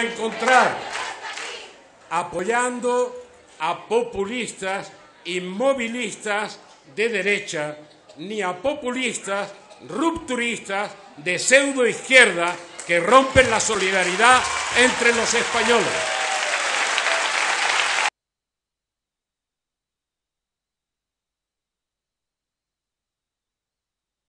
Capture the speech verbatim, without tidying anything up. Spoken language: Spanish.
a encontrar apoyando a populistas inmovilistas de derecha, ni a populistas rupturistas de pseudoizquierda que rompen la solidaridad entre los españoles.